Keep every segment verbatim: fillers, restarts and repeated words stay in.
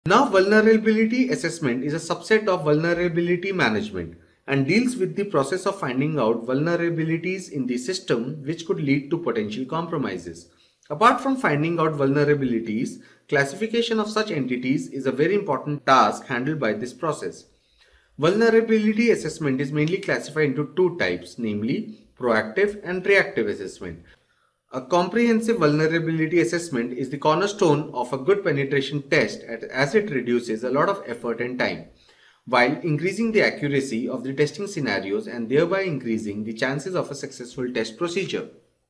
Now, vulnerability assessment is a subset of vulnerability management and deals with the process of finding out vulnerabilities in the system which could lead to potential compromises. Apart from finding out vulnerabilities, classification of such entities is a very important task handled by this process. Vulnerability assessment is mainly classified into two types, namely proactive and reactive assessment. A comprehensive vulnerability assessment is the cornerstone of a good penetration test as it reduces a lot of effort and time, while increasing the accuracy of the testing scenarios and thereby increasing the chances of a successful test procedure.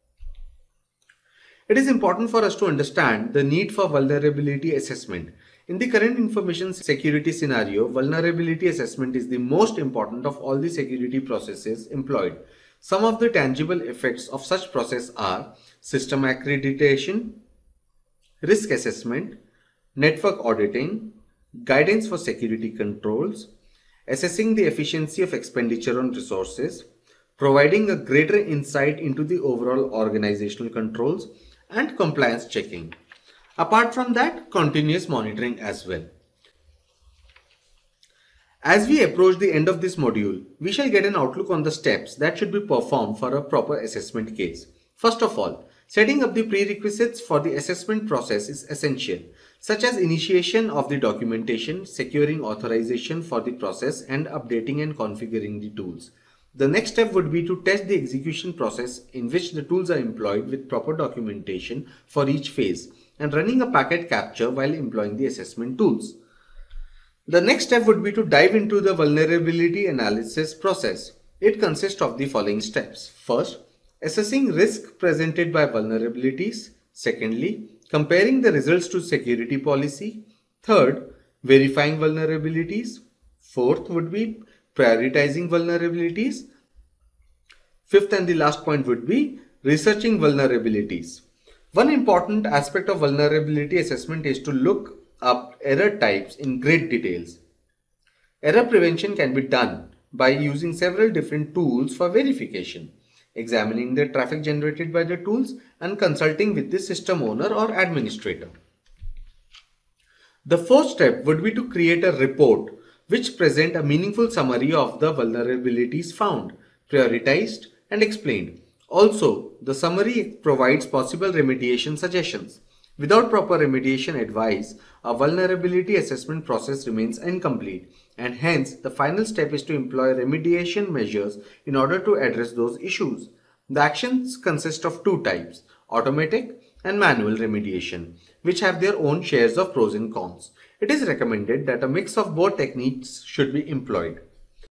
It is important for us to understand the need for vulnerability assessment. In the current information security scenario, vulnerability assessment is the most important of all the security processes employed. Some of the tangible effects of such process are system accreditation, risk assessment, network auditing, guidance for security controls, assessing the efficiency of expenditure on resources, providing a greater insight into the overall organizational controls, and compliance checking. Apart from that, continuous monitoring as well. As we approach the end of this module, we shall get an outlook on the steps that should be performed for a proper assessment case. First of all, setting up the prerequisites for the assessment process is essential, such as initiation of the documentation, securing authorization for the process, and updating and configuring the tools. The next step would be to test the execution process in which the tools are employed with proper documentation for each phase and running a packet capture while employing the assessment tools. The next step would be to dive into the vulnerability analysis process. It consists of the following steps. First, assessing risk presented by vulnerabilities. Secondly, comparing the results to security policy. Third, verifying vulnerabilities. Fourth would be prioritizing vulnerabilities. Fifth and the last point would be researching vulnerabilities. One important aspect of vulnerability assessment is to look up error types in great details. Error prevention can be done by using several different tools for verification, examining the traffic generated by the tools, and consulting with the system owner or administrator. The fourth step would be to create a report which present a meaningful summary of the vulnerabilities found, prioritized, and explained. Also, the summary provides possible remediation suggestions. Without proper remediation advice, a vulnerability assessment process remains incomplete, and hence the final step is to employ remediation measures in order to address those issues. The actions consist of two types, automatic and manual remediation, which have their own shares of pros and cons. It is recommended that a mix of both techniques should be employed.